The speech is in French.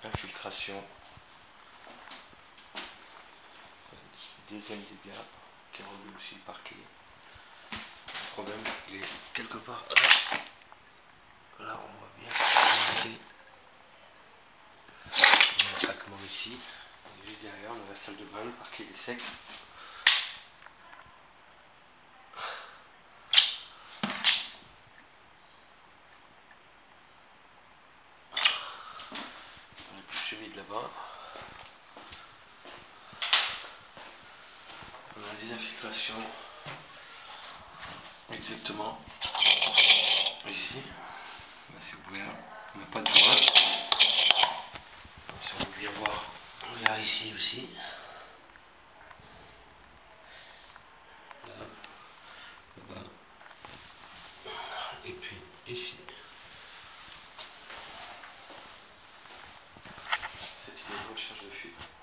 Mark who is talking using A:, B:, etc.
A: infiltration. Deuxième dégât qui relevé aussi le parquet. Le problème, il est quelque part là. Là, on voit bien. Il y a un craquement ici. Et juste derrière, on a la salle de bain, le parquet est sec. On a plus de cheville de là-bas. On a des infiltrations exactement ici. Là, c'est ouvert. On n'a pas de droite. Si on veut bien voir, on regarde ici aussi. Là, là-bas. Et puis ici. C'est une recherche de fuite.